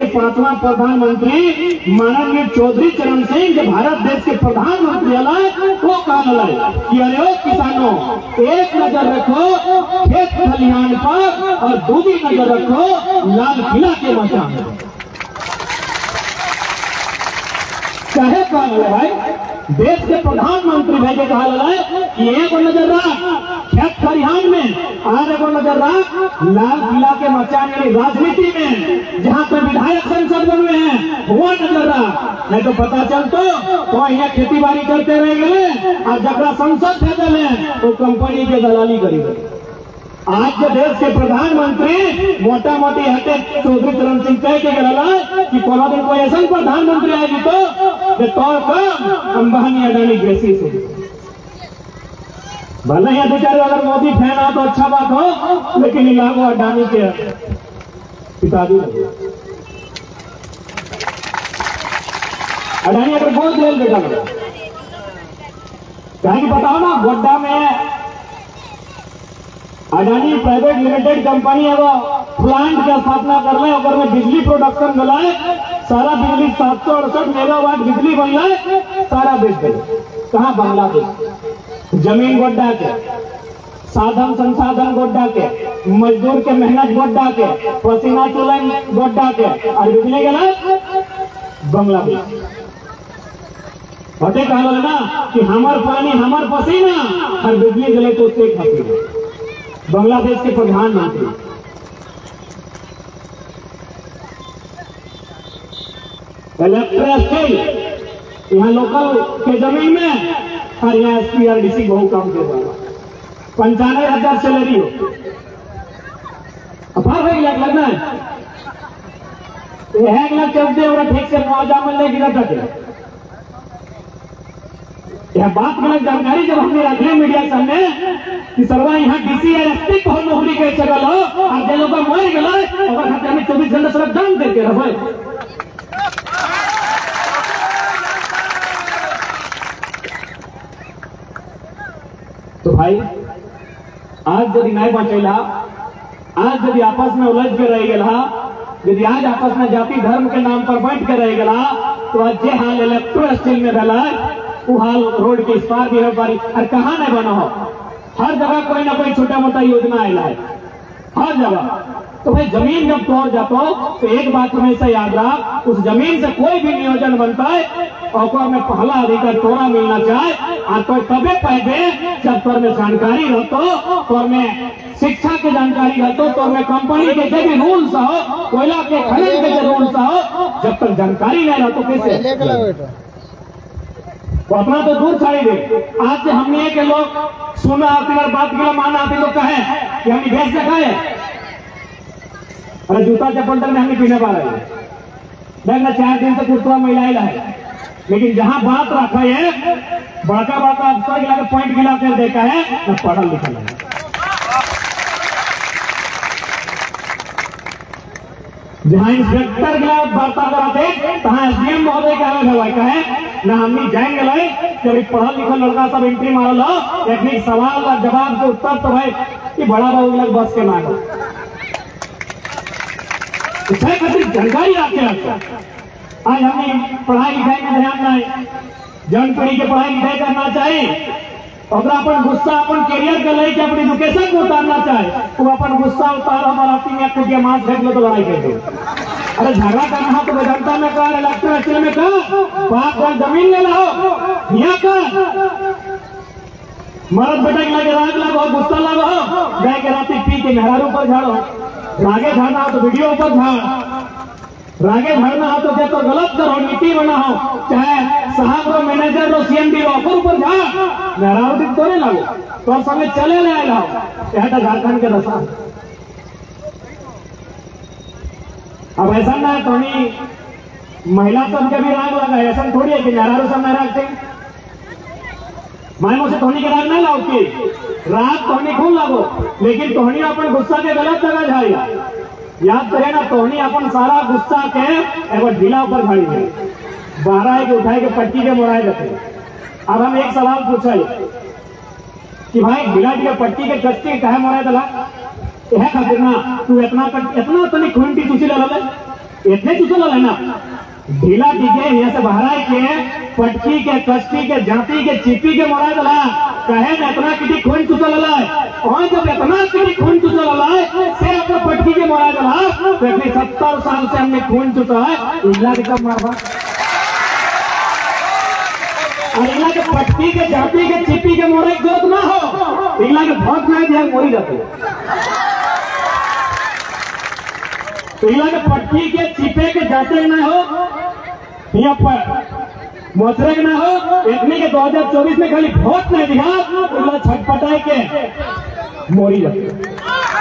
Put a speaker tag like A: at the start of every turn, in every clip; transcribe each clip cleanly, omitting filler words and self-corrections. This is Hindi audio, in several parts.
A: पांचवा प्रधानमंत्री माननीय चौधरी चरण सिंह जो भारत देश के प्रधानमंत्री अलाय वो कहा अलाय कि अरे ओ किसानों, एक नजर रखो खेत खलिहान पर और दूसरी नजर रखो लाल किला के मचान पर। कहे कहा भाई, देश के प्रधानमंत्री भेजे कहा है कि एक नजर रख खेत खलिहान में और एक नजर रख लाल किला के मचान यानी राजनीति में जहां पर विधायक संसद बने हैं वो नजर रख। नहीं तो पता चलतो तो यहाँ खेती बाड़ी करते रह गए और जगह संसद भेजल है तो कंपनी के दलाली करी गई। आज के देश के प्रधानमंत्री मोटा मोटी हटे चौधरी चरण सिंह कह के गला कि कोनो दिन कोई ऐसा प्रधानमंत्री आएगी तो अंबानी अडानी जैसी भले ही बेचारे अगर मोदी फैन हो तो अच्छा बात हो, लेकिन लागू अडानी के पिताजी अडानी अगर बहुत ले बेटा कहीं बताओ ना, गोड्डा में अडानी प्राइवेट लिमिटेड कंपनी है वो प्लांट का स्थापना कर ले और में बिजली प्रोडक्शन बनाए, सारा बिजली 768 मेगावाट बिजली बन रहा सारा बेच दे। कहाँ? बांग्लादेश। जमीन गोड्डा के, साधन संसाधन गोड्डा के, मजदूर के मेहनत गोड्डा के, पसीना चुलन गोड्डा के, और बिजली गला बांग्लादेश। कहा ना कि हमार पानी हमार पसीना और बिजली गले तो उससे खाती। बांग्लादेश के प्रधानमंत्री इलेक्ट्रिसिटी यहाँ लोकल के जमीन में और यहाँ SPRDC बहुत काम कर रहा है। 95,000 सैलरी हो लगना है लाख चलते और ठीक से मुआवजा मिलने गिरा था। यह बात गलत जानकारी जब हमने रखी मीडिया सामने कि सरवा यहाँ DC और SP को नौकरी के चल हो और जे लोग मर गए और हमें 24 घंटे सिर्फ दाम देते रहे। तो भाई आज यदि नहीं बचेला, आज यदि आपस में उलझ के रह गया, यदि आज आपस में जाति धर्म के नाम पर बैठ के रह गया तो आज जे हाल इलेक्ट्रो स्टील में रहा वो हाल रोड के इस पार भी पारी और कहाँ नहीं बना हो। हर जगह कोई ना कोई छोटा मोटा योजना आयला है हर जगह। तो भाई जमीन जब तोड़ जाता हो तो एक बात हमेशा याद रख, उस जमीन से कोई भी नियोजन बनता है और में पहला अधिकार तोड़ा मिलना चाहे और तो तबे पैदे जब तोर में जानकारी रहतो, तोर में शिक्षा की जानकारी रहतो, तोर में कंपनी के जो भी रूल्स हो, कोयला के खनन के जो रूल्स हो, जब तक जानकारी नहीं रहतो कैसे तो अपना तो दूर छाड़ी दे। आज से हमने के लोग सुना आते अगर बात के माना आते तो कहे कि हमने भैंस से खाए, अरे जूता चप्पल तक हमने पीने पा रहे देखना 4 दिन से कुर्ता महिलाएं है, लेकिन जहां बात रखा है बड़का बड़का अफसर गिला के पॉइंट गिला कर देखा है न पढ़ल लिखल है। जहां इंस्पेक्टर गिला वार्ता कराते तहां SDM महोदय के अलग हवा कहे न हमने जाएंगे भाई जब पढ़ल लिखल लड़का सब एंट्री मारल हो टेक्निक सवाल और जवाब के उत्तर तो भाई कि बड़ा बाबू लग बस के मांगो जानकारी रखते रखते। आज हमें पढ़ाई लिखाई में ध्यान नहीं, जन पीढ़ी के पढ़ाई लिखाई करना चाहिए और अपन गुस्सा अपन कैरियर के लेके अपनी एजुकेशन को उतारना चाहे तो अपन गुस्सा उतार हमारा में कुछ मांस फेंक लो तो लड़ाई कर दो। अरे झगड़ा करना हो तो वेदांता में कहा, इलेक्ट्रो में कहा, बाप जमीन ले लो यहाँ का मरद बेटा के लगे राग लगो गुस्सा लगो गाय के राती पी के मेहरारू पर झाड़ो, रागे झाड़ना हो तो वीडियो पर झाड़, रागे झाड़ना हो तो जब तो गलत करो नीति बना हो चाहे साहब रो मैनेजर रो CMD रो ऊपर झाड़ मेहरारू दिन तो नहीं लगो तो समय चले ले आएगा यह झारखंड के रसा। अब ऐसा ना है तो महिला सब के भी राग लगा है, ऐसा थोड़ी है कि मेहरारू सब नाराज थे मायमो से तोहनी के राग नहीं लाओ की राग तोहनी खूब लागो, लेकिन तोहनी अपन गुस्सा के गलत जगह झाड़िया। याद करे ना तोहनी अपन सारा गुस्सा के एक बार ढीला ऊपर झाड़ी है 12 के उठाए के पट्टी के मोड़ाए जाते। अब हम एक सवाल पूछे कि भाई ढीला के पट्टी के कच्ची कहे मोड़ाए दला यह खातिर ना तू इतना तनी खूंटी तुसी ले इतने चुचल है ना ढीला टीके यहाँ से बहराई के पटकी के कष्टी के जाति के चिपी के मोड़ा दला कहे न इतना किटी खून चुचल और जब इतना किटी खून चुचल से अपना पटकी के मोड़ा दला तो इतने 70 साल से हमने खून चुचा है इला के कब मारवा और इला के पटकी के जाति के चिपी के मोड़े की जरूरत ना हो इला के बहुत नहीं दिया मोरी जाते इला के पटकी के चिपे के जाते ना हो यहाँ पर मोचरे के ना हो इतने के 2024 में खाली वोट नहीं दिया इला छटपटाए के मोरी जाते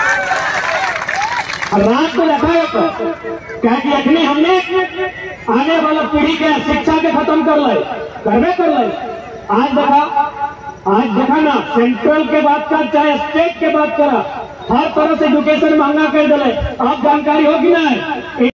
A: और रात को देखा है क्या कि अखनी हमने आने वाला पीढ़ी के शिक्षा के खत्म कर ले करवे कर ले आज देखा ना सेंट्रल के बात कर चाहे स्टेट के बात करा हर तरह से एजुकेशन महंगा कर दिले। आप जानकारी होगी ना